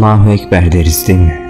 Allahu Ekber deriz değil mi?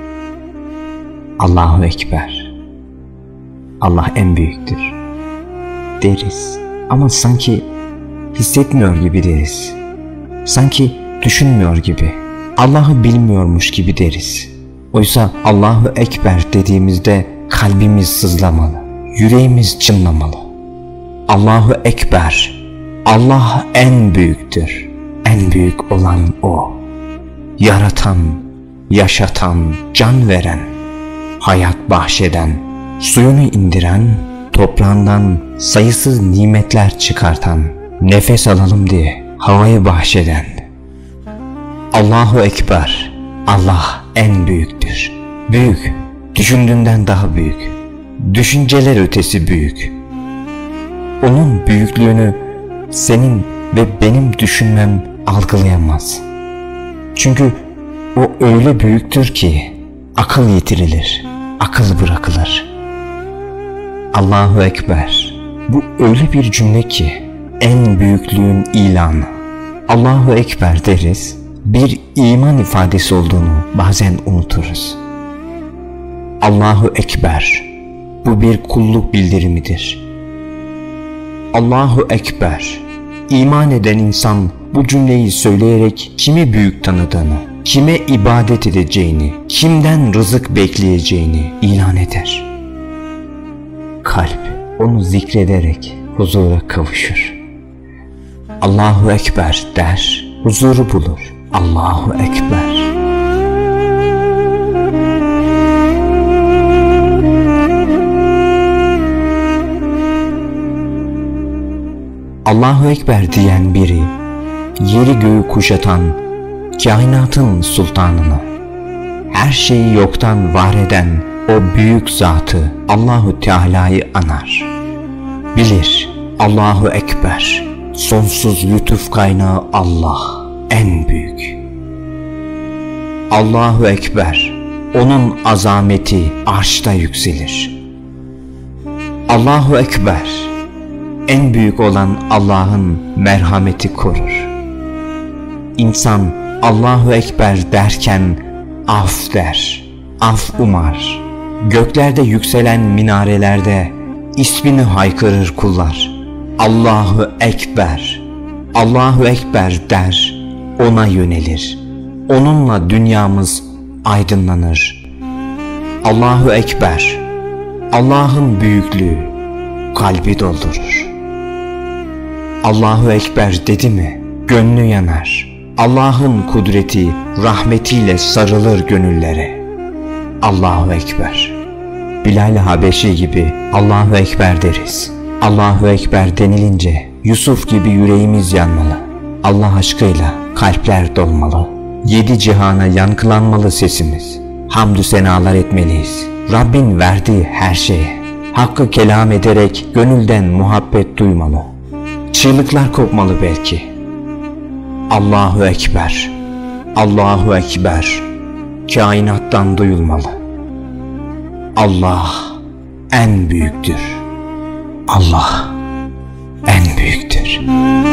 Allahu Ekber. Allah en büyüktür deriz ama sanki hissetmiyor gibi deriz. Sanki düşünmüyor gibi, Allah'ı bilmiyormuş gibi deriz. Oysa Allahu Ekber dediğimizde kalbimiz sızlamalı, yüreğimiz çınlamalı. Allahu Ekber, Allah en büyüktür. En büyük olan O. Yaratan, yaşatan, can veren, hayat bahşeden, suyunu indiren, toprağından sayısız nimetler çıkartan, nefes alalım diye havayı bahşeden. Allahu Ekber, Allah en büyüktür. Büyük, düşündüğünden daha büyük. Düşünceler ötesi büyük. Onun büyüklüğünü senin ve benim düşünmem algılayamaz. Çünkü o öyle büyüktür ki akıl yitirilir, akıl bırakılır. Allahu Ekber, bu öyle bir cümle ki en büyüklüğün ilanı. Allahu Ekber deriz, bir iman ifadesi olduğunu bazen unuturuz. Allahu Ekber, bu bir kulluk bildirimidir. Allahu Ekber, iman eden insan bu cümleyi söyleyerek kimi büyük tanıdığını, kime ibadet edeceğini, kimden rızık bekleyeceğini ilan eder. Kalp onu zikrederek huzura kavuşur. Allahu Ekber der, huzuru bulur. Allahu Ekber. Allahu Ekber diyen biri, yeri göğü kuşatan, kainatın sultanını, her şeyi yoktan var eden o büyük zatı Allahu Teala'yı anar. Bilir, Allahu Ekber, sonsuz lütuf kaynağı Allah, en büyük. Allahu Ekber, onun azameti arşta yükselir. Allahu Ekber, en büyük olan Allah'ın merhameti korur. İnsan Allahu Ekber derken af der, af umar. Göklerde yükselen minarelerde ismini haykırır kullar. Allahu Ekber, Allahu Ekber der, ona yönelir. Onunla dünyamız aydınlanır. Allahu Ekber, Allah'ın büyüklüğü kalbi doldurur. Allahu Ekber dedi mi gönlü yanar. Allah'ın kudreti rahmetiyle sarılır gönüllere. Allahu Ekber. Bilal-i Habeşi gibi Allahu Ekber deriz. Allahu Ekber denilince Yusuf gibi yüreğimiz yanmalı. Allah aşkıyla kalpler dolmalı. 7 cihana yankılanmalı sesimiz. Hamdü senalar etmeliyiz Rabbin verdiği her şeye. Hakkı kelam ederek gönülden muhabbet duymalı. Çığlıklar kopmalı belki. Allahu Ekber, Allahu Ekber, kainattan duyulmalı. Allah en büyüktür. Allah en büyüktür.